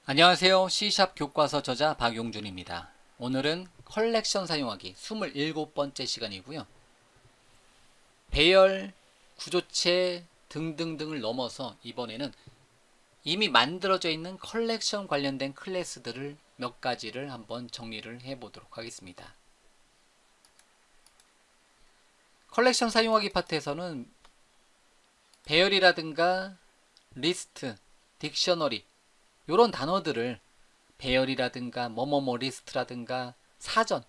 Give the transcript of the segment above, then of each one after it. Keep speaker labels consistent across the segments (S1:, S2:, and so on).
S1: 안녕하세요. C샵 교과서 저자 박용준입니다. 오늘은 컬렉션 사용하기 27번째 시간이고요. 배열, 구조체 등등등을 넘어서 이번에는 이미 만들어져 있는 컬렉션 관련된 클래스들을 몇 가지를 한번 정리를 해보도록 하겠습니다. 컬렉션 사용하기 파트에서는 배열이라든가 리스트, 딕셔너리 이런 단어들을 배열이라든가 뭐뭐뭐 리스트라든가 사전을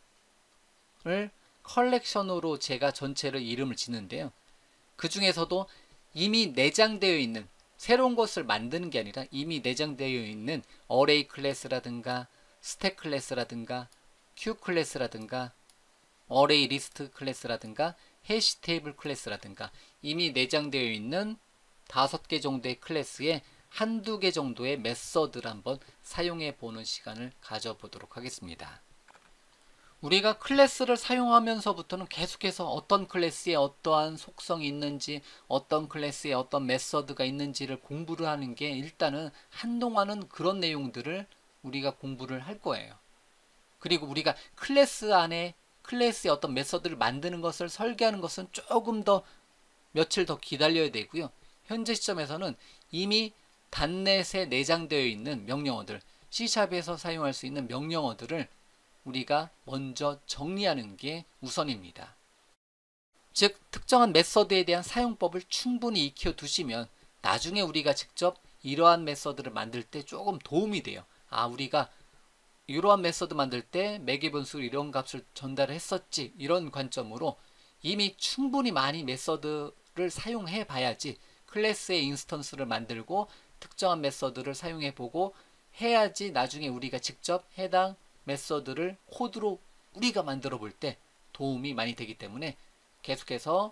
S1: 컬렉션으로 제가 전체를 이름을 짓는데요. 그 중에서도 이미 내장되어 있는 새로운 것을 만드는 게 아니라 이미 내장되어 있는 어레이 클래스라든가 스택 클래스라든가 큐 클래스라든가 어레이 리스트 클래스라든가 해시 테이블 클래스라든가 이미 내장되어 있는 5개 정도의 클래스에 한두 개 정도의 메서드를 한번 사용해 보는 시간을 가져보도록 하겠습니다. 우리가 클래스를 사용하면서부터는 계속해서 어떤 클래스에 어떠한 속성이 있는지 어떤 클래스에 어떤 메서드가 있는지를 공부를 하는 게 일단은 한동안은 그런 내용들을 우리가 공부를 할 거예요. 그리고 우리가 클래스 안에 클래스의 어떤 메서드를 만드는 것을 설계하는 것은 조금 더 며칠 더 기다려야 되고요. 현재 시점에서는 이미 단넷에 내장되어 있는 명령어들, C샵에서 사용할 수 있는 명령어들을 우리가 먼저 정리하는 게 우선입니다. 즉, 특정한 메서드에 대한 사용법을 충분히 익혀두시면 나중에 우리가 직접 이러한 메서드를 만들 때 조금 도움이 돼요. 우리가 이러한 메서드 만들 때 매개 변수로 이런 값을 전달을 했었지, 이런 관점으로 이미 충분히 많이 메서드를 사용해 봐야지 클래스의 인스턴스를 만들고 특정한 메서드를 사용해 보고 해야지 나중에 우리가 직접 해당 메서드를 코드로 우리가 만들어 볼 때 도움이 많이 되기 때문에 계속해서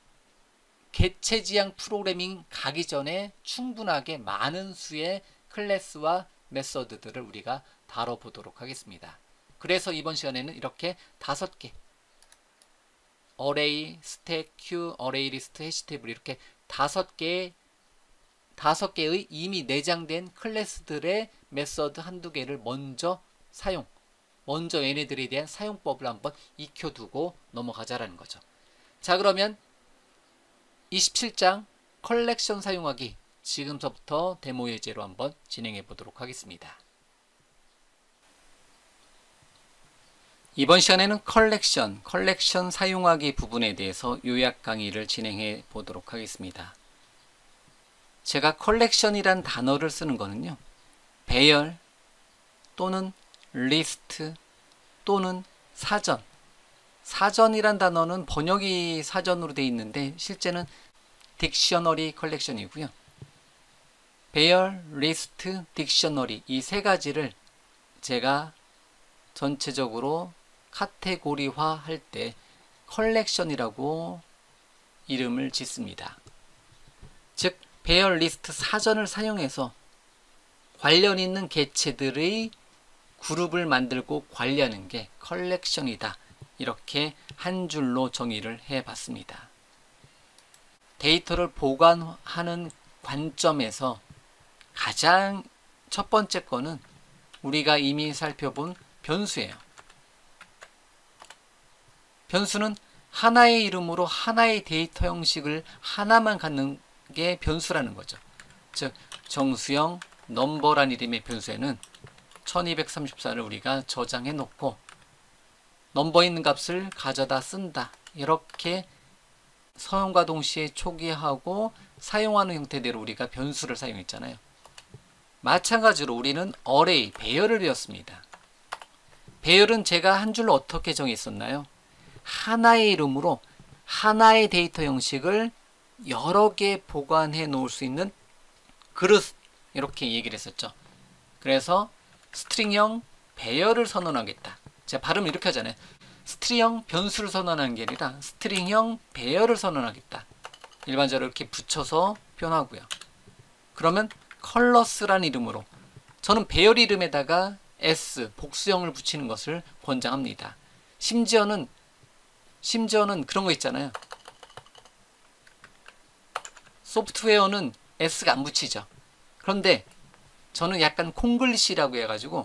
S1: 객체지향 프로그래밍 가기 전에 충분하게 많은 수의 클래스와 메서드들을 우리가 다뤄보도록 하겠습니다. 그래서 이번 시간에는 이렇게 5개 어레이, 스택, 큐, 어레이 리스트, 해시 테이블 이렇게 5개의 이미 내장된 클래스들의 메서드 한두 개를 먼저 얘네들에 대한 사용법을 한번 익혀두고 넘어가자라는 거죠. 자, 그러면 27장 컬렉션 사용하기 지금서부터 데모 예제로 한번 진행해 보도록 하겠습니다. 이번 시간에는 컬렉션 사용하기 부분에 대해서 요약 강의를 진행해 보도록 하겠습니다. 제가 컬렉션이란 단어를 쓰는 거는요, 배열 또는 리스트 또는 사전이란 단어는 번역이 사전으로 되어 있는데 실제는 딕셔너리 컬렉션이고요. 배열, 리스트, 딕셔너리 이 세 가지를 제가 전체적으로 카테고리화 할 때 컬렉션이라고 이름을 짓습니다. 즉 배열, 리스트, 사전을 사용해서 관련 있는 객체들의 그룹을 만들고 관리하는 게 컬렉션이다. 이렇게 한 줄로 정의를 해봤습니다. 데이터를 보관하는 관점에서 가장 첫 번째 거는 우리가 이미 살펴본 변수예요. 변수는 하나의 이름으로 하나의 데이터 형식을 하나만 갖는 게 변수라는 거죠. 즉 정수형 넘버란 이름의 변수에는 1234를 우리가 저장해 놓고 넘버 있는 값을 가져다 쓴다. 이렇게 사용과 동시에 초기화하고 사용하는 형태대로 우리가 변수를 사용했잖아요. 마찬가지로 우리는 어레이, 배열을 배웠습니다. 배열은 제가 한 줄로 어떻게 정했었나요? 하나의 이름으로 하나의 데이터 형식을 여러 개 보관해 놓을 수 있는 그릇, 이렇게 얘기를 했었죠. 그래서 스트링형 배열을 선언하겠다. 제가 발음을 이렇게 하잖아요. 스트링형 변수를 선언하는 게 아니라 스트링형 배열을 선언하겠다. 일반적으로 이렇게 붙여서 표현하고요. 그러면 컬러스란 이름으로 저는 배열 이름에다가 s, 복수형을 붙이는 것을 권장합니다. 심지어는 그런 거 있잖아요. 소프트웨어는 s가 안 붙이죠. 그런데 저는 약간 콩글리시라고 해가지고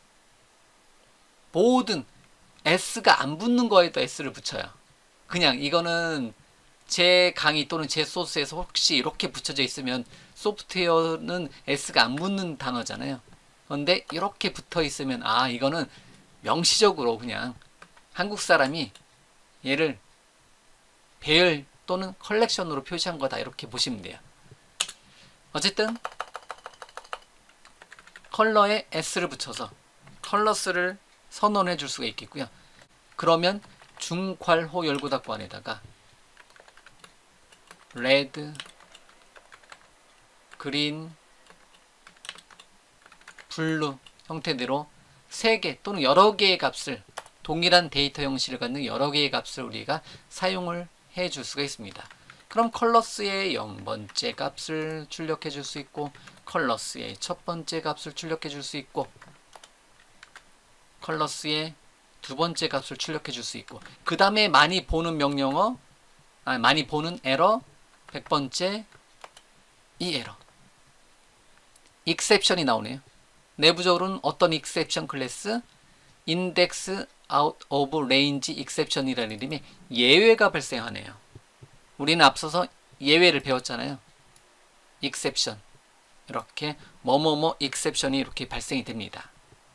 S1: 모든 S가 안 붙는 거에도 S를 붙여요. 그냥 이거는 제 강의 또는 제 소스에서 혹시 이렇게 붙여져 있으면 소프트웨어는 S가 안 붙는 단어잖아요. 그런데 이렇게 붙어 있으면 아 이거는 명시적으로 그냥 한국 사람이 얘를 배열 또는 컬렉션으로 표시한 거다 이렇게 보시면 돼요. 어쨌든 컬러에 S를 붙여서 컬러스를 선언해 줄 수가 있겠고요. 그러면 중괄호 열고 닫고 안에다가 레드, 그린, 블루 형태대로 3개 또는 여러 개의 값을 동일한 데이터 형식을 갖는 여러 개의 값을 우리가 사용을 해 줄 수가 있습니다. 그럼 컬러스의 0번째 값을 출력해 줄 수 있고 컬러스의 첫 번째 값을 출력해 줄 수 있고 컬러스의 두 번째 값을 출력해 줄 수 있고 그 다음에 많이 보는 명령어 많이 보는 에러 100번째 이 에러 익셉션이 나오네요. 내부적으로는 어떤 익셉션 클래스 인덱스 out of range exception이라는 이름의 예외가 발생하네요. 우리는 앞서서 예외를 배웠잖아요. exception 이렇게 뭐뭐뭐 exception이 이렇게 발생이 됩니다.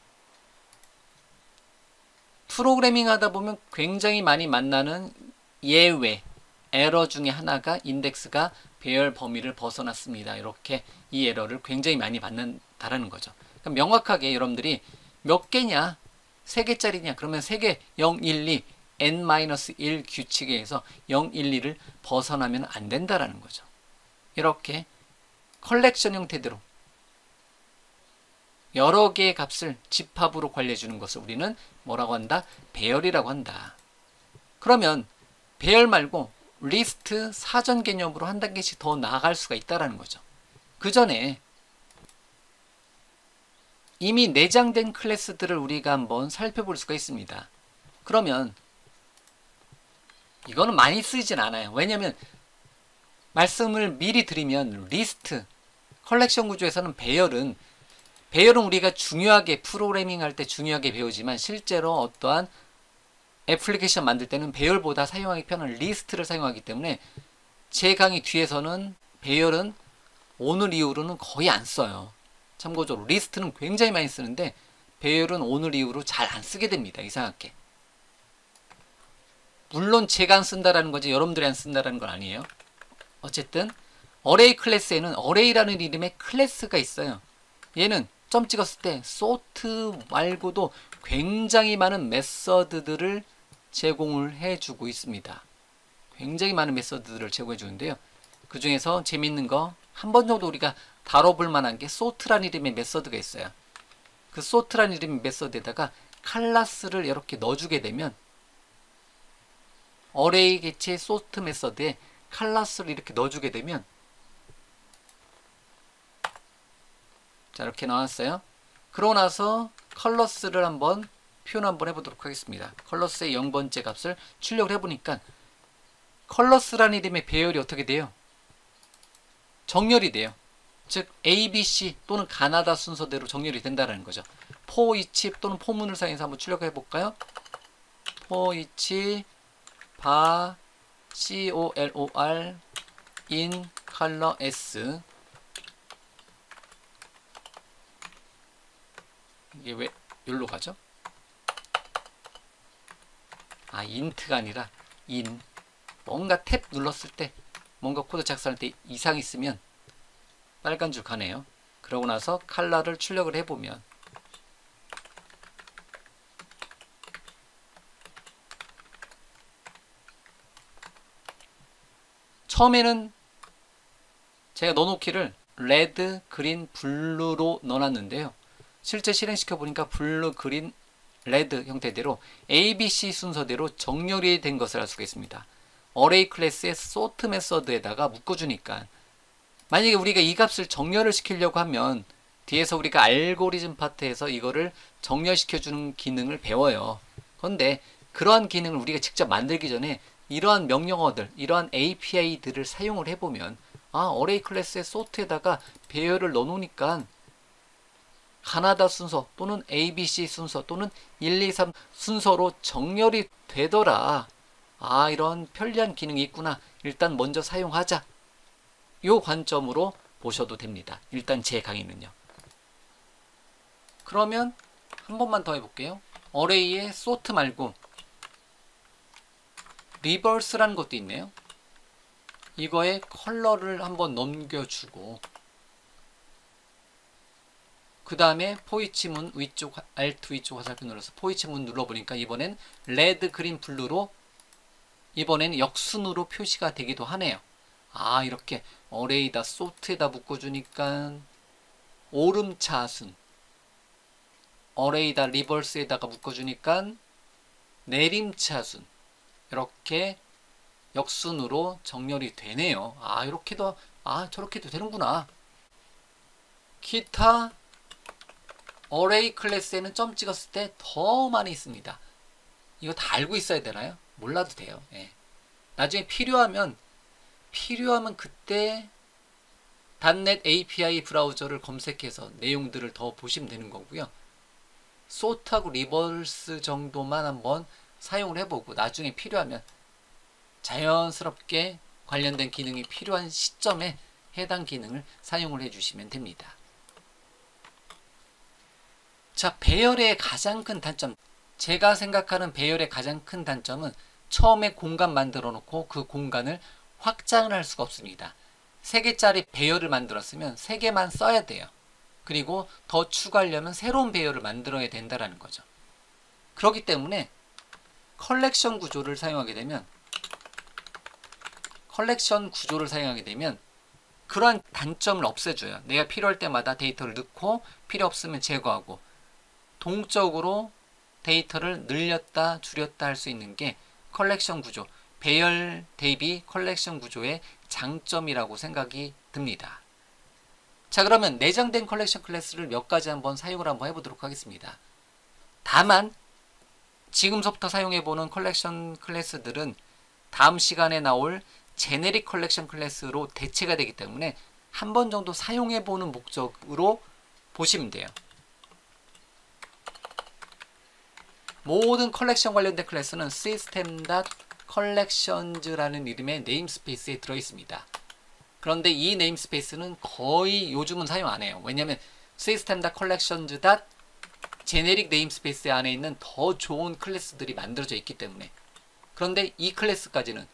S1: 프로그래밍 하다 보면 굉장히 많이 만나는 예외 에러 중에 하나가 인덱스가 배열 범위를 벗어났습니다. 이렇게 이 에러를 굉장히 많이 받는다라는 거죠. 그러니까 명확하게 여러분들이 몇 개냐 3개짜리냐 그러면 3개 0, 1, 2 n-1 규칙에 의해서 0, 1, 2를 벗어나면 안 된다라는 거죠. 이렇게 컬렉션 형태대로 여러 개의 값을 집합으로 관리해 주는 것을 우리는 뭐라고 한다? 배열이라고 한다. 그러면 배열 말고 리스트 사전 개념으로 한 단계씩 더 나아갈 수가 있다는 거죠. 그 전에 이미 내장된 클래스들을 우리가 한번 살펴볼 수가 있습니다. 그러면 이거는 많이 쓰이진 않아요. 왜냐하면 말씀을 미리 드리면 리스트, 컬렉션 구조에서는 배열은 우리가 중요하게 프로그래밍 할 때 중요하게 배우지만 실제로 어떠한 애플리케이션 만들 때는 배열보다 사용하기 편한 리스트를 사용하기 때문에 제 강의 뒤에서는 배열은 오늘 이후로는 거의 안 써요. 참고적으로 리스트는 굉장히 많이 쓰는데 배열은 오늘 이후로 잘 안 쓰게 됩니다. 이상하게. 물론 제가 안 쓴다라는 거지 여러분들이 안 쓴다라는 건 아니에요. 어쨌든 어레이 클래스에는 어레이라는 이름의 클래스가 있어요. 얘는 점 찍었을 때 sort 말고도 굉장히 많은 메서드들을 제공을 해주고 있습니다. 굉장히 많은 메서드들을 제공해 주는데요. 그 중에서 재밌는 거 한 번 정도 우리가 다뤄볼 만한 게 sort라는 이름의 메서드가 있어요. 그 sort라는 이름의 메서드에다가 클래스를 이렇게 넣어주게 되면 어레이 개체 sort 메서드에 클래스를 이렇게 넣어주게 되면 자 이렇게 나왔어요. 그러고 나서 컬러스를 한번 표현 한번 해보도록 하겠습니다. 컬러스의 0번째 값을 출력을 해보니까 컬러스라는 이름의 배열이 어떻게 돼요? 정렬이 돼요. 즉 ABC 또는 가나다 순서대로 정렬이 된다는 거죠. for each 또는 포문을 사용해서 한번 출력해 볼까요? for each bar color in color s 이게 왜 여기로 가죠? 아 int가 아니라 in 뭔가 탭 눌렀을 때 뭔가 코드 작성할 때 이상 있으면 빨간 줄 가네요. 그러고 나서 컬러를 출력을 해보면 처음에는 제가 넣어놓기를 레드, 그린, 블루로 넣어놨는데요. 실제 실행시켜 보니까 블루, 그린, 레드 형태대로 ABC 순서대로 정렬이 된 것을 알 수가 있습니다. 어레이 클래스의 sort 메서드에다가 묶어주니까 만약에 우리가 이 값을 정렬을 시키려고 하면 뒤에서 우리가 알고리즘 파트에서 이거를 정렬시켜주는 기능을 배워요. 그런데 그러한 기능을 우리가 직접 만들기 전에 이러한 명령어들, 이러한 API들을 사용을 해보면 아 어레이 클래스의 sort에다가 배열을 넣어놓으니까 가나다 순서 또는 ABC 순서 또는 1, 2, 3 순서로 정렬이 되더라. 아, 이런 편리한 기능이 있구나. 일단 먼저 사용하자. 요 관점으로 보셔도 됩니다. 일단 제 강의는요. 그러면 한 번만 더 해볼게요. 어레이의 sort 말고 reverse라는 것도 있네요. 이거에 컬러를 한번 넘겨주고 그 다음에 포이치 문 위쪽 Alt 위쪽 화살표 눌러서 포이치 문 눌러보니까 이번엔 레드, 그린, 블루로 이번에는 역순으로 표시가 되기도 하네요. 아, 이렇게 어레이다 sort에다 묶어주니까 오름차순, 어레이다 리버스에다가 묶어주니까 내림차순, 이렇게 역순으로 정렬이 되네요. 아, 이렇게도, 아, 저렇게도 되는구나. 기타 어레이 클래스에는 점 찍었을 때 더 많이 있습니다. 이거 다 알고 있어야 되나요? 몰라도 돼요. 예. 나중에 필요하면 그때 .NET API 브라우저를 검색해서 내용들을 더 보시면 되는 거고요. sort하고 reverse 정도만 한번 사용을 해보고 나중에 필요하면 자연스럽게 관련된 기능이 필요한 시점에 해당 기능을 사용을 해주시면 됩니다. 자, 배열의 가장 큰 단점, 제가 생각하는 배열의 가장 큰 단점은 처음에 공간 만들어 놓고 그 공간을 확장을 할 수가 없습니다. 3개짜리 배열을 만들었으면 3개만 써야 돼요. 그리고 더 추가하려면 새로운 배열을 만들어야 된다는 거죠. 그렇기 때문에 컬렉션 구조를 사용하게 되면 그러한 단점을 없애줘요. 내가 필요할 때마다 데이터를 넣고 필요 없으면 제거하고 동적으로 데이터를 늘렸다 줄였다 할 수 있는 게 컬렉션 구조, 배열 대비 컬렉션 구조의 장점이라고 생각이 듭니다. 자, 그러면 내장된 컬렉션 클래스를 몇 가지 한번 사용을 한번 해보도록 하겠습니다. 다만 지금서부터 사용해보는 컬렉션 클래스들은 다음 시간에 나올 제네릭 컬렉션 클래스로 대체가 되기 때문에 한 번 정도 사용해보는 목적으로 보시면 돼요. 모든 컬렉션 관련된 클래스는 system.collections라는 이름의 네임스페이스에 들어있습니다. 그런데 이 네임스페이스는 거의 요즘은 사용 안 해요. 왜냐하면 system.collections. 제네릭 네임스페이스 안에 있는 더 좋은 클래스들이 만들어져 있기 때문에. 그런데 이 클래스까지는,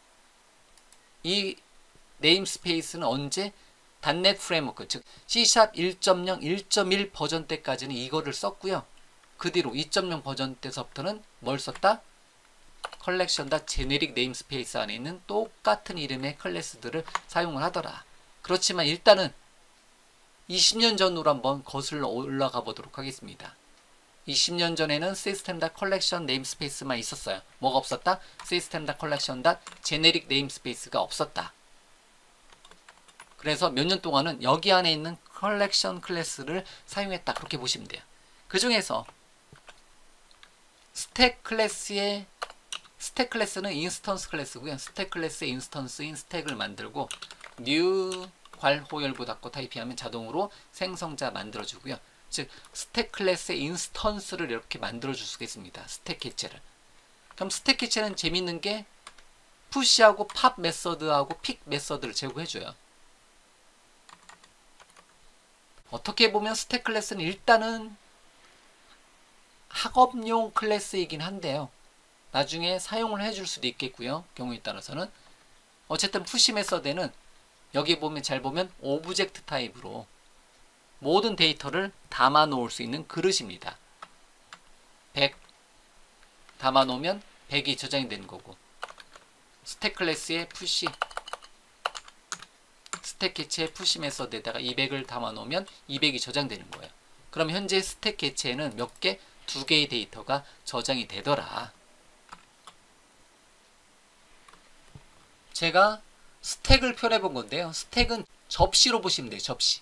S1: 이 네임스페이스는 언제? .NET 프레임워크, 즉 C# 1.0, 1.1 버전 때까지는 이거를 썼고요. 그 뒤로 2.0 버전 때서부터는 뭘 썼다? collection.generic namespace 안에 있는 똑같은 이름의 클래스들을 사용을 하더라. 그렇지만 일단은 20년 전으로 한번 거슬러 올라가 보도록 하겠습니다. 20년 전에는 system.collection namespace만 있었어요. 뭐가 없었다? system.collection.generic namespace가 없었다. 그래서 몇 년 동안은 여기 안에 있는 collection 클래스를 사용했다. 그렇게 보시면 돼요. 그 중에서 스택 클래스는 인스턴스 클래스고요. 스택 클래스의 인스턴스인 스택을 만들고 new 괄호열고 닫고 타이핑하면 자동으로 생성자 만들어주고요. 즉 스택 클래스의 인스턴스를 이렇게 만들어줄 수가 있습니다. 스택 개체를. 그럼 스택 개체는 재밌는 게 푸시하고 팝 메서드하고 픽 메서드를 제공해줘요. 어떻게 보면 스택 클래스는 일단은 학업용 클래스이긴 한데요. 나중에 사용을 해줄 수도 있겠고요. 경우에 따라서는. 어쨌든 푸시 메서드는 여기 보면 잘 보면 오브젝트 타입으로 모든 데이터를 담아 놓을 수 있는 그릇입니다. 100 담아 놓으면 100이 저장이 되는 거고, 스택 클래스의 푸시 스택 개체의 푸시 메서드에다가 200을 담아 놓으면 200이 저장되는 거예요. 그럼 현재 스택 개체에는 몇 개? 2개의 데이터가 저장이 되더라. 제가 스택을 표현해 본 건데요. 스택은 접시로 보시면 돼요. 접시.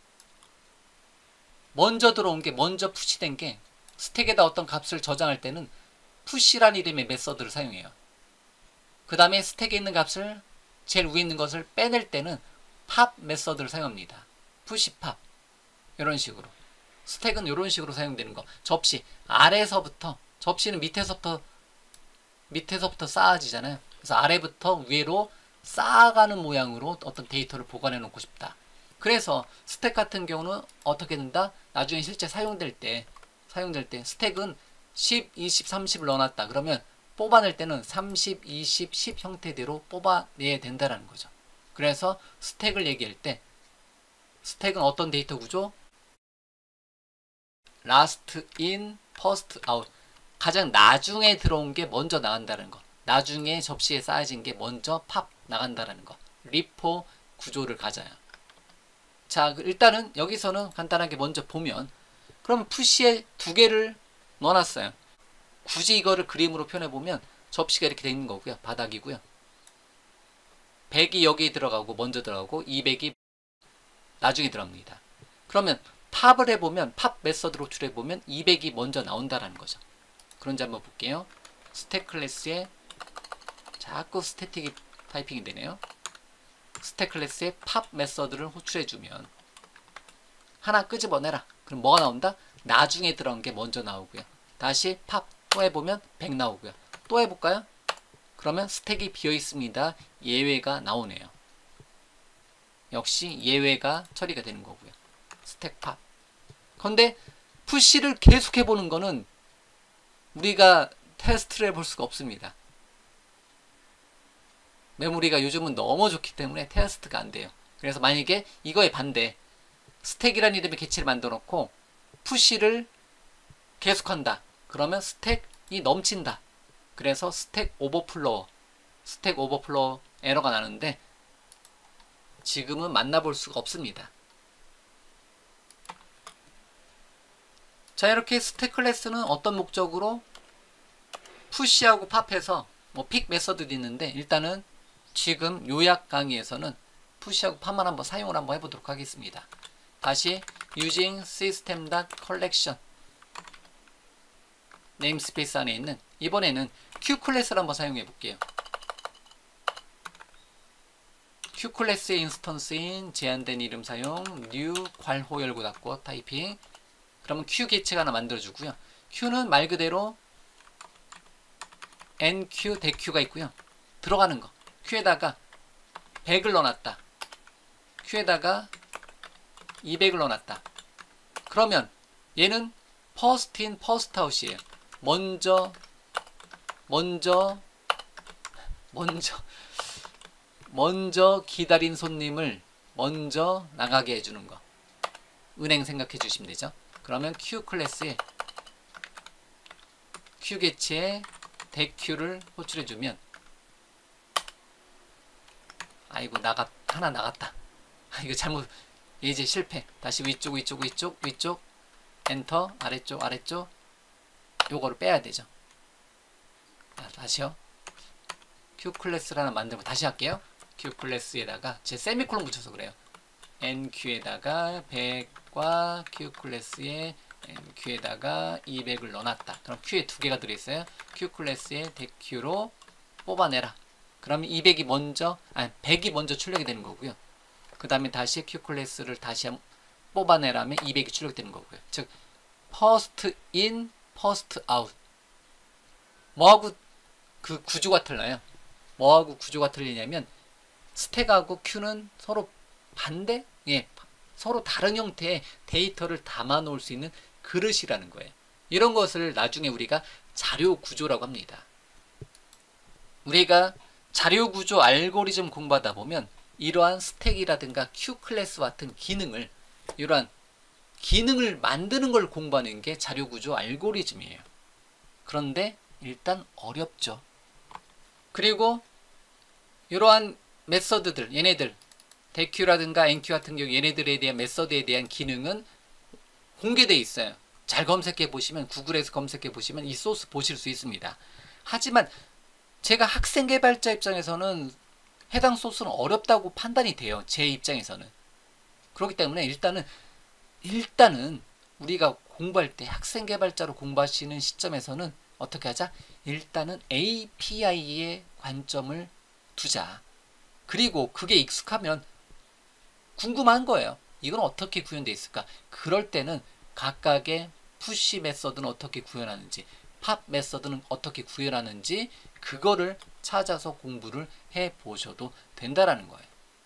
S1: 먼저 들어온 게, 먼저 푸시된 게 스택에다 어떤 값을 저장할 때는 푸시란 이름의 메서드를 사용해요. 그 다음에 스택에 있는 값을, 제일 위에 있는 것을 빼낼 때는 팝 메서드를 사용합니다. 푸시 팝. 이런 식으로. 스택은 이런 식으로 사용되는 거. 접시 아래서부터, 접시는 밑에서부터 쌓아지잖아요. 그래서 아래부터 위로 쌓아가는 모양으로 어떤 데이터를 보관해 놓고 싶다. 그래서 스택 같은 경우는 어떻게 된다? 나중에 실제 사용될 때 스택은 10, 20, 30을 넣어놨다. 그러면 뽑아낼 때는 30, 20, 10 형태대로 뽑아내야 된다는 거죠. 그래서 스택을 얘기할 때 스택은 어떤 데이터 구조? last in, first out. 가장 나중에 들어온 게 먼저 나간다는 거. 나중에 접시에 쌓여진 게 먼저 팝 나간다는 거. 리포 구조를 가져요. 자, 일단은 여기서는 간단하게 먼저 보면, 그럼 푸시에 두 개를 넣어놨어요. 굳이 이거를 그림으로 표현해보면 접시가 이렇게 돼 있는 거고요. 바닥이고요. 100이 여기에 들어가고 먼저 들어가고 200이 나중에 들어갑니다. 그러면 팝을 해보면, 팝 메서드로 호출해보면 200이 먼저 나온다라는 거죠. 그런지 한번 볼게요. 스택 클래스에 자꾸 스태틱 타이핑이 되네요. 스택 클래스에 팝 메서드를 호출해주면 하나 끄집어내라. 그럼 뭐가 나온다? 나중에 들어간 게 먼저 나오고요. 다시 팝 또 해보면 100 나오고요. 또 해볼까요? 그러면 스택이 비어있습니다. 예외가 나오네요. 역시 예외가 처리가 되는 거고요. 스택 팝. 그런데 푸시를 계속 해보는 거는 우리가 테스트를 해볼 수가 없습니다. 메모리가 요즘은 너무 좋기 때문에 테스트가 안 돼요. 그래서 만약에 이거의 반대, 스택이라는 이름의 개체를 만들어 놓고 푸시를 계속한다. 그러면 스택이 넘친다. 그래서 스택 오버플로어 에러가 나는데 지금은 만나볼 수가 없습니다. 자, 이렇게 스택 클래스는 어떤 목적으로 푸시하고 팝해서 픽 메서드도 있는데, 일단은 지금 요약 강의에서는 푸시하고 팝만 한번 사용을 한번 해보도록 하겠습니다. 다시 using system.collection 네임스페이스 안에 있는, 이번에는 Q 클래스를 한번 사용해 볼게요. Q 클래스의 인스턴스인 제한된 이름 사용, new 괄호 열고 닫고 타이핑. 그러면 Q 개체가 하나 만들어주고요. Q는 말 그대로 NQ, 대Q가 있고요. 들어가는 거. Q에다가 100을 넣어놨다. Q에다가 200을 넣어놨다. 그러면 얘는 first in, first out이에요. 먼저 기다린 손님을 먼저 나가게 해주는 거. 은행 생각해 주시면 되죠. 그러면 Q 클래스에 Q 개체에 대Q를 호출해주면, 아이고 하나 나갔다. 이거 잘못, 이제 실패. 다시 위쪽 엔터, 아래쪽 요거를 빼야 되죠. 자, 다시요. Q 클래스를 하나 만들고 다시 할게요. Q 클래스에다가 제 세미콜론 붙여서 그래요. NQ에다가 100과 Q 클래스에 NQ에다가 200을 넣어놨다. 그럼 Q에 두 개가 들어있어요. Q 클래스에 대Q로 뽑아내라. 그러면 100이 먼저 출력이 되는 거고요. 그 다음에 다시 Q 클래스를 다시 뽑아내라면 200이 출력이 되는 거고요. 즉 first in, first out. 뭐하고 그 구조가 틀려요? 뭐하고 구조가 틀리냐면, 스택하고 Q는 서로 반대? 서로 다른 형태의 데이터를 담아 놓을 수 있는 그릇이라는 거예요. 이런 것을 나중에 우리가 자료 구조라고 합니다. 우리가 자료 구조 알고리즘 공부하다 보면 이러한 스택이라든가 Q 클래스 같은 이러한 기능을 만드는 걸 공부하는 게 자료 구조 알고리즘이에요. 그런데 일단 어렵죠. 그리고 이러한 메서드들, 얘네들 대Q라든가 NQ 같은 경우 얘네들에 대한 메서드에 대한 기능은 공개되어 있어요. 잘 검색해 보시면, 구글에서 검색해 보시면 이 소스 보실 수 있습니다. 하지만 제가 학생 개발자 입장에서는 해당 소스는 어렵다고 판단이 돼요. 제 입장에서는. 그렇기 때문에 일단은 우리가 공부할 때, 학생 개발자로 공부하시는 시점에서는 어떻게 하자? 일단은 API의 관점을 두자. 그리고 그게 익숙하면 궁금한 거예요. 이건 어떻게 구현되어 있을까? 그럴 때는 각각의 푸시 메서드는 어떻게 구현하는지, 팝 메서드는 어떻게 구현하는지 그거를 찾아서 공부를 해 보셔도 된다라는 거예요.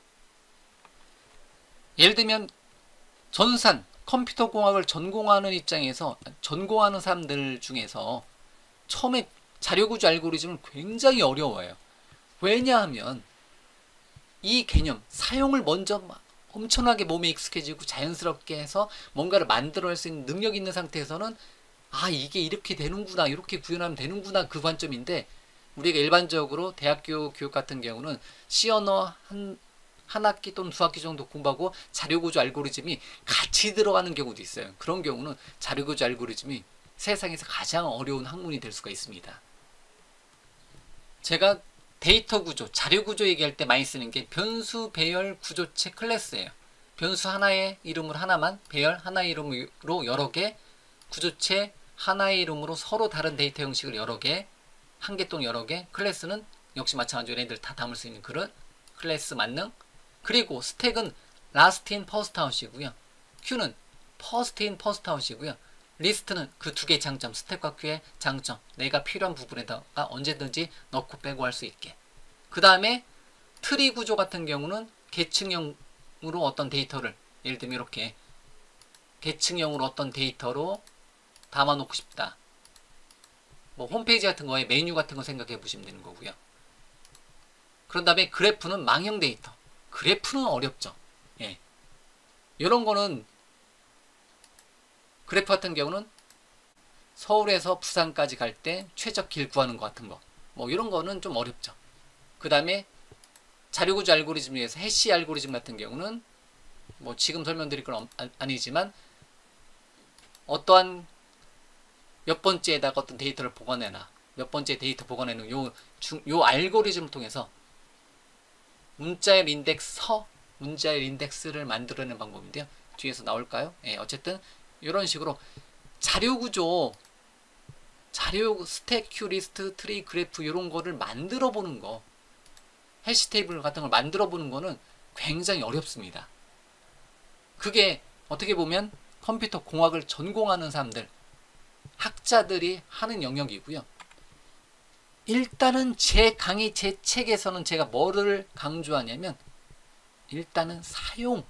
S1: 예를 들면 전산, 컴퓨터 공학을 전공하는 입장에서 전공하는 사람들 중에서 처음에 자료구조 알고리즘은 굉장히 어려워요. 왜냐하면 이 개념, 사용을 먼저 막 엄청나게 몸에 익숙해지고 자연스럽게 해서 뭔가를 만들어낼 수 있는 능력이 있는 상태에서는 아, 이게 이렇게 되는구나, 이렇게 구현하면 되는구나, 그 관점인데, 우리가 일반적으로 대학교 교육 같은 경우는 C 언어 한 학기 또는 두 학기 정도 공부하고 자료구조 알고리즘이 같이 들어가는 경우도 있어요. 그런 경우는 자료구조 알고리즘이 세상에서 가장 어려운 학문이 될 수가 있습니다. 제가 데이터 구조, 자료 구조 얘기할 때 많이 쓰는 게 변수, 배열, 구조체, 클래스예요. 변수 하나의 이름으로 하나만, 배열 하나의 이름으로 여러 개, 구조체 하나의 이름으로 서로 다른 데이터 형식을 여러 개, 한 개 또는 여러 개, 클래스는 역시 마찬가지로 얘네들 다 담을 수 있는 그런 클래스 만능, 그리고 스택은 라스트 인 퍼스트 아웃이고요. 큐는 퍼스트 인 퍼스트 아웃이고요. 리스트는 그 두 개의 장점, 스택과 큐의 장점, 내가 필요한 부분에다가 언제든지 넣고 빼고 할 수 있게. 그 다음에 트리 구조 같은 경우는 계층형으로 어떤 데이터를, 예를 들면 이렇게 계층형으로 어떤 데이터로 담아놓고 싶다. 뭐 홈페이지 같은 거에 메뉴 같은 거 생각해 보시면 되는 거고요. 그런 다음에 그래프는 망형 데이터. 그래프는 어렵죠. 예. 이런 거는 그래프 같은 경우는 서울에서 부산까지 갈 때 최적 길 구하는 것 같은 거. 뭐 이런 거는 좀 어렵죠. 그 다음에 자료구조 알고리즘 중에서 해시 알고리즘 같은 경우는 뭐 지금 설명드릴 건 아니지만 어떠한 몇 번째에다가 어떤 데이터를 보관해놔. 몇 번째 데이터 보관해놓은 요 알고리즘을 통해서 문자열 인덱스 문자열 인덱스를 만들어내는 방법인데요. 뒤에서 나올까요? 예, 어쨌든 이런 식으로 자료 스택, 큐, 리스트, 트리, 그래프 이런 거를 만들어 보는 거, 해시 테이블 같은 걸 만들어 보는 거는 굉장히 어렵습니다. 그게 어떻게 보면 컴퓨터 공학을 전공하는 사람들, 학자들이 하는 영역이고요. 일단은 제 강의, 제 책에서는 제가 뭐를 강조하냐면 일단은 사용,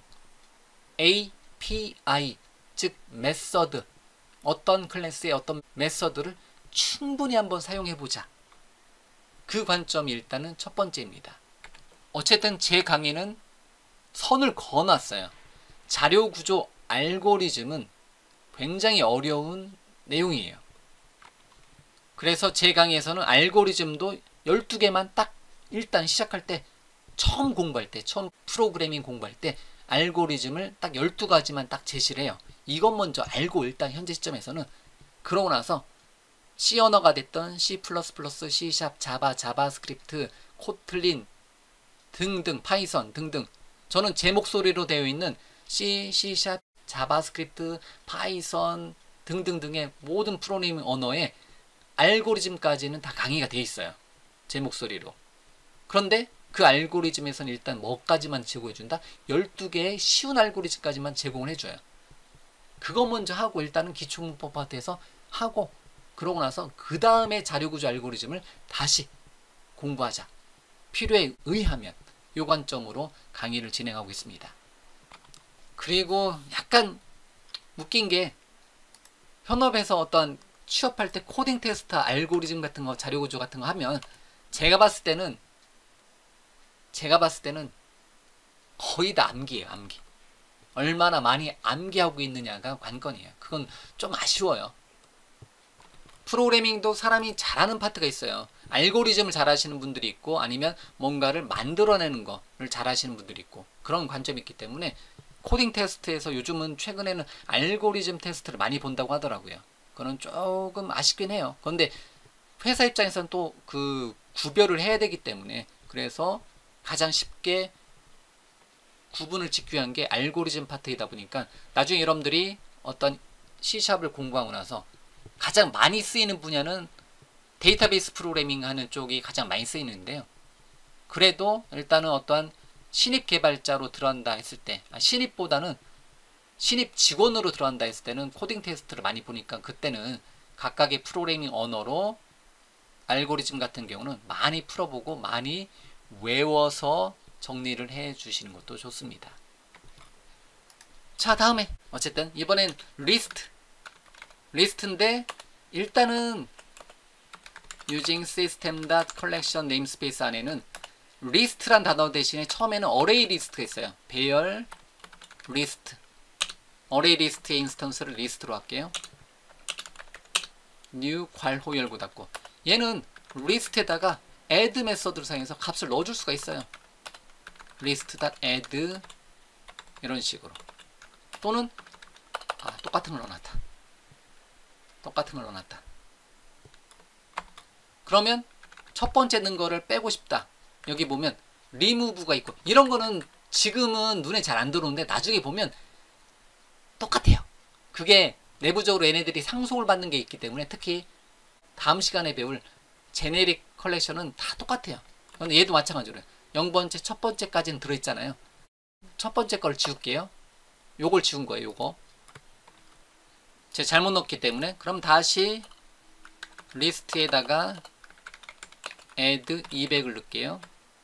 S1: API, 즉 메서드, 어떤 클래스의 어떤 메서드를 충분히 한번 사용해보자. 그 관점이 일단은 첫 번째입니다. 어쨌든 제 강의는 선을 그어놨어요. 자료구조 알고리즘은 굉장히 어려운 내용이에요. 그래서 제 강의에서는 알고리즘도 12개만 딱 일단 시작할 때, 처음 공부할 때, 처음 프로그래밍 공부할 때 알고리즘을 딱 12가지만 딱 제시를 해요. 이것 먼저 알고 일단 현재 시점에서는, 그러고 나서 C 언어가 됐던 C++, C#, 자바, 자바스크립트, 코틀린 등등, 파이썬 등등, 저는 제 목소리로 되어 있는 C, C#, 자바스크립트, 파이썬 등등등의 모든 프로그래밍 언어에 알고리즘까지는 다 강의가 되어 있어요. 제 목소리로. 그런데 그 알고리즘에서는 일단 뭐까지만 제공해준다? 12개의 쉬운 알고리즘까지만 제공을 해줘요. 그거 먼저 하고 일단은 기초문법 파트에서 하고, 그러고 나서 그 다음에 자료구조 알고리즘을 다시 공부하자. 필요에 의하면, 요 관점으로 강의를 진행하고 있습니다. 그리고 약간 웃긴 게, 현업에서 어떤 취업할 때 코딩 테스트 알고리즘 같은 거, 자료구조 같은 거 하면 제가 봤을 때는 거의 다 암기예요. 암기. 얼마나 많이 암기하고 있느냐가 관건이에요. 그건 좀 아쉬워요. 프로그래밍도 사람이 잘하는 파트가 있어요. 알고리즘을 잘하시는 분들이 있고, 아니면 뭔가를 만들어내는 거를 잘하시는 분들이 있고, 그런 관점이 있기 때문에 코딩 테스트에서 요즘은 최근에는 알고리즘 테스트를 많이 본다고 하더라고요. 그건 조금 아쉽긴 해요. 그런데 회사 입장에서는 또 그 구별을 해야 되기 때문에, 그래서 가장 쉽게 구분을 짓기 위한 게 알고리즘 파트이다 보니까, 나중에 여러분들이 어떤 C샵을 공부하고 나서 가장 많이 쓰이는 분야는 데이터베이스 프로그래밍 하는 쪽이 가장 많이 쓰이는데요. 그래도 일단은 어떠한 신입 개발자로 들어간다 했을 때, 신입보다는 신입 직원으로 들어간다 했을 때는 코딩 테스트를 많이 보니까 그때는 각각의 프로그래밍 언어로 알고리즘 같은 경우는 많이 풀어보고 많이 외워서 정리를 해 주시는 것도 좋습니다. 자, 다음에 어쨌든 이번엔 리스트인데 일단은 using system.collection namespace 안에는 리스트란 단어 대신에 처음에는 array 리스트가 있어요. 배열 리스트, array 리스트의 인스턴스를 리스트로 할게요. new 괄호 열고 닫고, 얘는 리스트에다가 add 메서드를 사용해서 값을 넣어줄 수가 있어요. list.add 이런 식으로, 또는 똑같은 걸 넣어놨다. 그러면 첫 번째 넣은 거를 빼고 싶다. 여기 보면 remove가 있고, 이런 거는 지금은 눈에 잘 안 들어오는데 나중에 보면 똑같아요. 그게 내부적으로 얘네들이 상속을 받는 게 있기 때문에, 특히 다음 시간에 배울 제네릭 컬렉션은 다 똑같아요. 근데 얘도 마찬가지로 0번째, 첫 번째까지는 들어있잖아요. 첫 번째 걸 지울게요. 요걸 지운 거예요. 요거 제가 잘못 넣었기 때문에. 그럼 다시 리스트에다가 add 200을 넣을게요.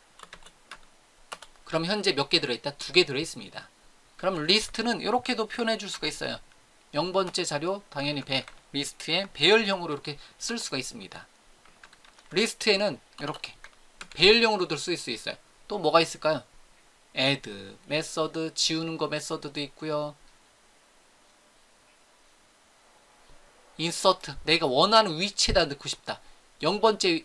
S1: 그럼 현재 몇 개 들어있다? 2개 들어있습니다. 그럼 리스트는 이렇게도 표현해 줄 수가 있어요. 0번째 자료 당연히 리스트에 배열형으로 이렇게 쓸 수가 있습니다. 리스트에는 이렇게 배열형으로 쓸 수 있어요. 또 뭐가 있을까요? add 메서드, 지우는 거 메서드도 있고요. insert, 내가 원하는 위치에다 넣고 싶다. 0번째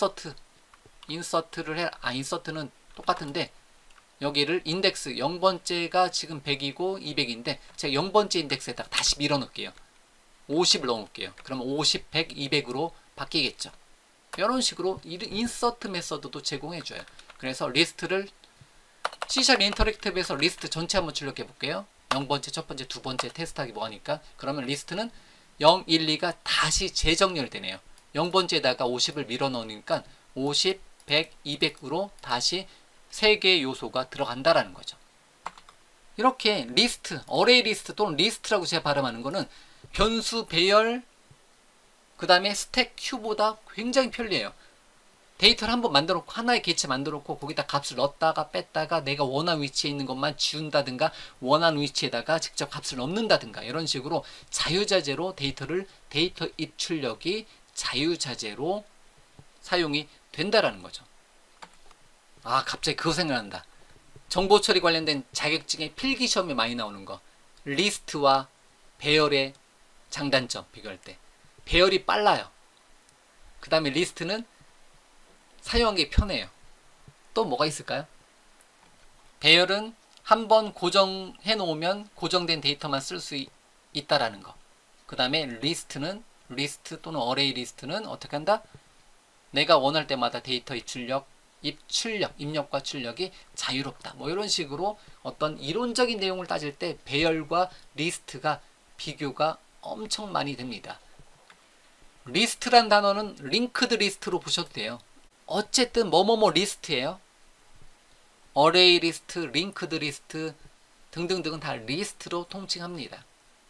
S1: 인서트를 해. 인서트는 똑같은데 여기를 인덱스 0번째가 지금 100이고 200인데 제가 0번째 인덱스에다가 다시 밀어 넣을게요. 50을 넣어 놓을게요. 그럼 50, 100, 200으로 바뀌겠죠. 이런 식으로 인서트 메서드도 제공해 줘요. 그래서 리스트를 C# 인터랙티브에서 리스트 전체 한번 출력해 볼게요. 0번째, 첫 번째, 두 번째 테스트하기 뭐하니까. 그러면 리스트는 0, 1, 2가 다시 재정렬되네요. 0번째에다가 50을 밀어 넣으니까 50, 100, 200으로 다시 3개의 요소가 들어간다라는 거죠. 이렇게 리스트, 어레이 리스트 또는 리스트라고 제가 발음하는 거는 변수 배열, 그 다음에 스택 큐보다 굉장히 편리해요. 데이터를 한번 만들어 놓고, 하나의 객체 만들어 놓고 거기다 값을 넣었다가 뺐다가 내가 원하는 위치에 있는 것만 지운다든가 원하는 위치에다가 직접 값을 넣는다든가 이런 식으로 자유자재로 데이터 입출력이 자유자재로 사용이 된다라는 거죠. 갑자기 그거 생각난다. 정보 처리 관련된 자격증의 필기 시험에 많이 나오는 거. 리스트와 배열의 장단점 비교할 때. 배열이 빨라요. 그 다음에 리스트는 사용하기 편해요. 또 뭐가 있을까요? 배열은 한번 고정해 놓으면 고정된 데이터만 쓸 수 있다라는 거. 그 다음에 리스트 또는 어레이 리스트는 어떻게 한다? 내가 원할 때마다 데이터 입력과 출력이 자유롭다. 뭐 이런 식으로 어떤 이론적인 내용을 따질 때 배열과 리스트가 비교가 엄청 많이 됩니다. 리스트란 단어는 링크드 리스트로 보셔도 돼요. 어쨌든 뭐뭐뭐 리스트예요. 어레이 리스트, 링크드 리스트 등등등은 다 리스트로 통칭합니다.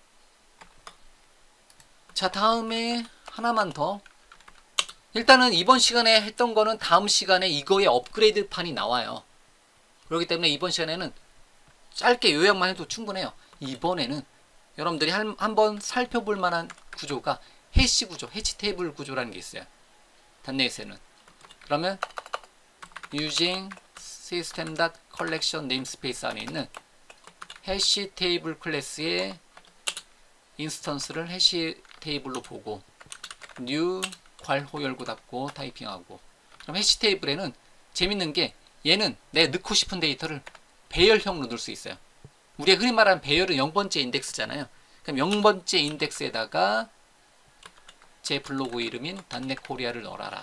S1: 자, 다음에 하나만 더. 일단은 이번 시간에 했던 거는 다음 시간에 이거의 업그레이드 판이 나와요. 그렇기 때문에 이번 시간에는 짧게 요약만 해도 충분해요. 이번에는 여러분들이 한번 살펴볼 만한 구조가 해시 구조, 해시 테이블 구조라는 게 있어요. 단넷에는. 그러면 using system.collection namespace 안에 있는 해시 테이블 클래스의 인스턴스를 해시 테이블로 보고 new 괄호 열고 닫고 타이핑하고. 그럼 해시 테이블에는 재밌는 게 얘는 내가 넣고 싶은 데이터를 배열형으로 넣을 수 있어요. 우리가 흔히 말하는 배열은 0번째 인덱스잖아요. 그럼 0번째 인덱스에다가 제 블로그 이름인 단넷코리아를 넣어라.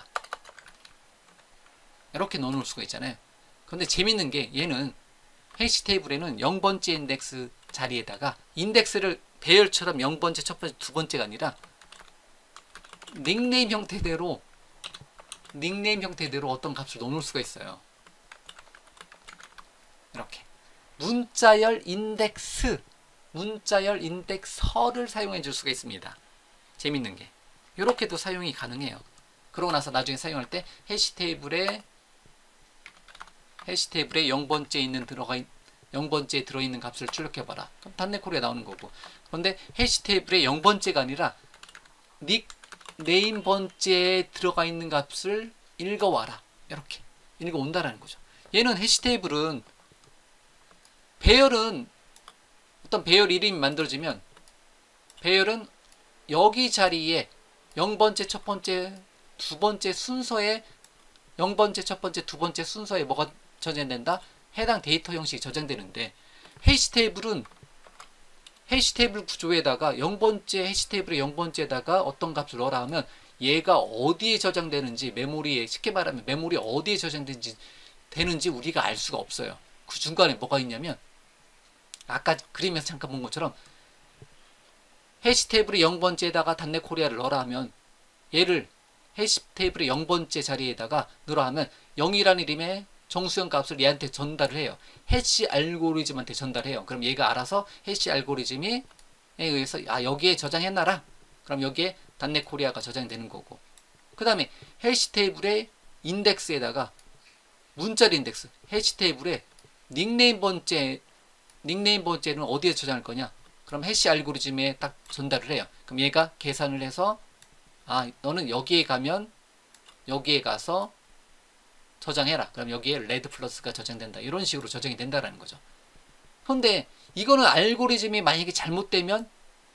S1: 이렇게 넣어놓을 수가 있잖아요. 근데 재밌는 게 얘는 해시 테이블에는 0번째 인덱스 자리에다가 인덱스를 배열처럼 0번째, 첫 번째, 두 번째가 아니라 닉네임 형태대로 어떤 값을 넣어놓을 수가 있어요. 이렇게 문자열 인덱스는 문자열 인덱서를 사용해 줄 수가 있습니다. 재밌는 게 이렇게도 사용이 가능해요. 그러고 나서 나중에 사용할 때 해시 테이블에 0번째에 들어있는 값을 출력해봐라. 그럼 단내코리아 나오는 거고. 그런데 해시 테이블에 0번째가 아니라 닉네임 번째에 들어가 있는 값을 읽어와라. 이렇게 읽어온다라는 거죠. 얘는 해시 테이블은 배열은 어떤 배열 이름이 만들어지면 배열은 여기 자리에 0번째, 첫 번째, 두 번째 순서에 0번째, 첫 번째, 두 번째 순서에 뭐가 저장된다? 해당 데이터 형식이 저장되는데 해시 테이블은 해시 테이블 구조에다가 0번째 해시 테이블의 0번째에다가 어떤 값을 넣어라 하면 얘가 어디에 저장되는지 메모리에 쉽게 말하면 메모리 어디에 저장되는지 우리가 알 수가 없어요. 그 중간에 뭐가 있냐면 아까 그림에서 잠깐 본 것처럼 해시 테이블의 0번째에다가 단내코리아를 넣어라 하면 얘를 해시 테이블의 0번째 자리에다가 넣으라 하면 0이라는 이름의 정수형 값을 얘한테 전달을 해요. 해시 알고리즘한테 전달해요. 그럼 얘가 알아서 해시 알고리즘에 의해서 여기에 저장해놔라. 그럼 여기에 단내코리아가 저장되는 거고. 그 다음에 해시 테이블의 인덱스에다가 문자리 인덱스, 해시 테이블의 닉네임 번째는 어디에 저장할 거냐? 그럼 해시 알고리즘에 딱 전달을 해요. 그럼 얘가 계산을 해서 너는 여기에 가면 여기에 가서 저장해라. 그럼 여기에 레드 플러스가 저장된다. 이런 식으로 저장이 된다라는 거죠. 그런데 이거는 알고리즘이 만약에 잘못되면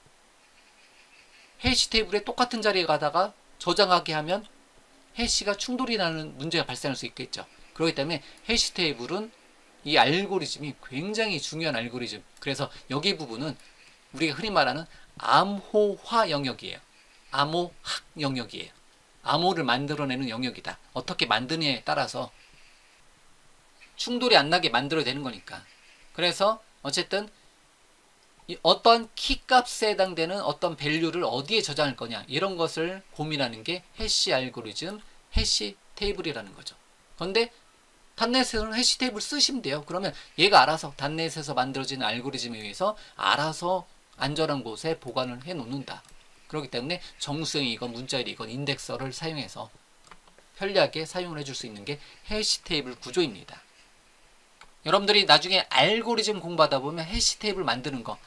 S1: 해시 테이블에 똑같은 자리에 가다가 저장하게 하면 해시가 충돌이 나는 문제가 발생할 수 있겠죠. 그렇기 때문에 해시 테이블은 이 알고리즘이 굉장히 중요한 알고리즘. 그래서 여기 부분은 우리가 흔히 말하는 암호화 영역이에요. 암호학 영역이에요. 암호를 만들어내는 영역이다. 어떻게 만드느냐에 따라서 충돌이 안 나게 만들어야 되는 거니까. 그래서 어쨌든 어떤 키값에 해당되는 어떤 밸류를 어디에 저장할 거냐 이런 것을 고민하는 게 해시 알고리즘, 해시 테이블이라는 거죠. 그런데 단넷에서는 해시 테이블 쓰시면 돼요. 그러면 얘가 알아서 단넷에서 만들어지는 알고리즘에 의해서 알아서 안전한 곳에 보관을 해 놓는다. 그렇기 때문에 정수형이건 문자열이건 인덱서를 사용해서 편리하게 사용을 해줄 수 있는 게 해시 테이블 구조입니다. 여러분들이 나중에 알고리즘 공부하다 보면 해시 테이블 만드는 거,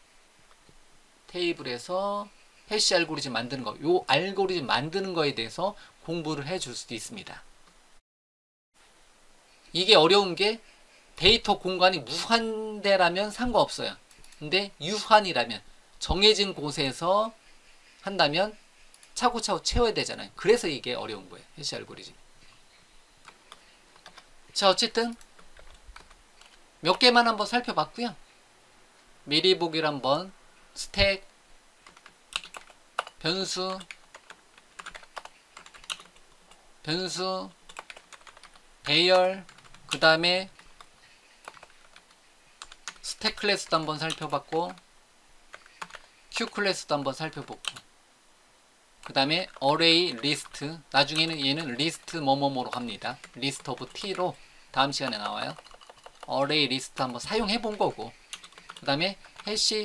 S1: 테이블에서 해시 알고리즘 만드는 거, 요 알고리즘 만드는 거에 대해서 공부를 해줄 수도 있습니다. 이게 어려운 게 데이터 공간이 무한대라면 상관없어요. 근데 유한이라면 정해진 곳에서 한다면 차고차고 채워야 되잖아요. 그래서 이게 어려운 거예요. 해시 알고리즘. 자, 어쨌든 몇 개만 한번 살펴봤고요. 미리 보기를 한번 스택, 변수, 배열, 그 다음에 스택 클래스도 한번 살펴봤고 q 클래스도 한번 살펴보고 그 다음에 array list, 나중에는 얘는 list 뭐뭐뭐로 갑니다. list of t로 다음 시간에 나와요. array list 한번 사용해 본 거고 그 다음에 해시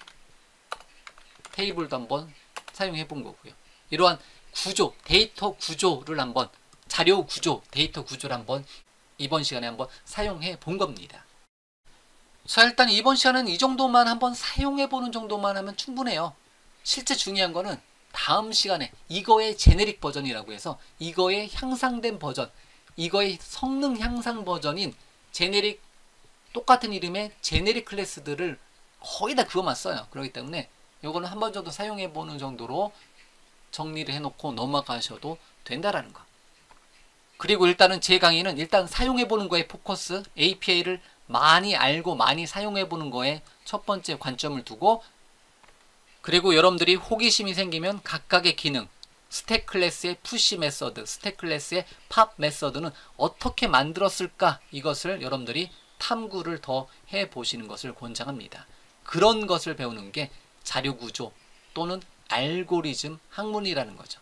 S1: 테이블도 한번 사용해 본 거고요. 이러한 구조, 데이터 구조를 한번 자료 구조, 데이터 구조를 한번 이번 시간에 한번 사용해 본 겁니다. 자, 일단 이번 시간은 이 정도만 한번 사용해 보는 정도만 하면 충분해요. 실제 중요한 거는 다음 시간에 이거의 제네릭 버전이라고 해서 이거의 향상된 버전, 이거의 성능 향상 버전인 제네릭, 똑같은 이름의 제네릭 클래스들을 거의 다 그거만 써요. 그렇기 때문에 이거는 한 번 정도 사용해 보는 정도로 정리를 해놓고 넘어가셔도 된다라는 거. 그리고 일단은 제 강의는 일단 사용해 보는 거에 포커스, API를 많이 알고 많이 사용해 보는 거에 첫 번째 관점을 두고, 그리고 여러분들이 호기심이 생기면 각각의 기능, 스택 클래스의 푸시 메서드, 스택 클래스의 팝 메서드는 어떻게 만들었을까, 이것을 여러분들이 탐구를 더 해보시는 것을 권장합니다. 그런 것을 배우는 게 자료구조 또는 알고리즘 학문이라는 거죠.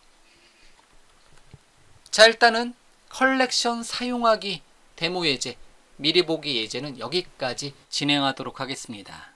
S1: 자, 일단은 컬렉션 사용하기 데모 예제, 미리 보기 예제는 여기까지 진행하도록 하겠습니다.